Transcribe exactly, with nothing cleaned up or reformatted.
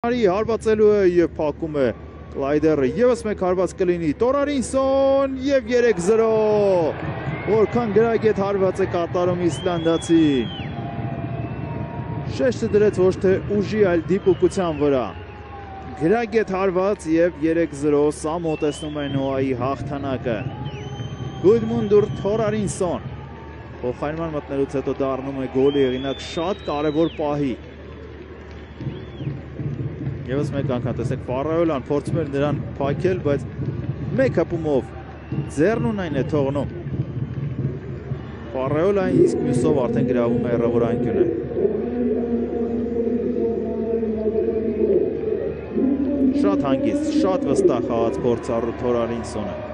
Արի հարվածելու է և փակում է Կլայդերը, ևս մեկ հարված կլինի Տորարինսոն և երեք զրո, որքան գրագետ հարված է կատարում իսլանդացին, շեշտը դրեց ոչ թե ուժի, այլ դիպուկության վրա, գրագետ հարված և երեք զրո, սա մոտեցնում է Նոայի հաղթանակը, Գուդմունդուր Թորարինսոն, փոխարինման մտնելուց հետո դառնում է գոլի հեղինակ շատ կարևոր պահի, Եվս մեկ անգամ տեսեք Ֆարայոլան փորձում էր նրան փակել, բայց մեկ հպումով ձեռն ունայն է թողնում։ Ֆարայոլան իսկ մյուսով արդեն գրավում է հեռավոր անկյունը։ Շատ հանգիստ, շատ վստահ խաղաց փորձառու Թորարինսոնը։